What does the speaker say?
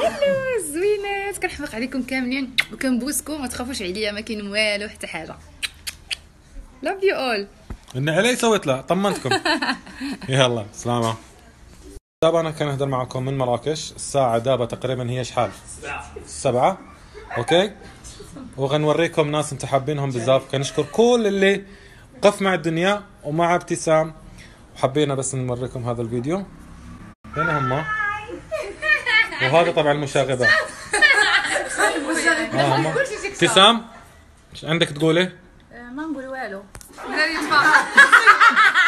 هلو زوينات، كنحماق عليكم كاملين وكنبوسكم، ما تخافوش عليا، ما كاين والو حتى حاجه. لاف يو اول. اني علي سويت له طمنتكم. يلا سلامة. دابا انا كنهضر معكم من مراكش، الساعة دابا تقريبا هي شحال؟ 7. اوكي، وغنوريكم ناس انتم حابينهم بزاف. كنشكر كل اللي قف مع الدنيا ومع ابتسام، وحبينا بس نوريكم هذا الفيديو. هنا هم، وهذا طبعا المشاغبة. ابتسام ايش عندك تقولي؟ ما نقول والو.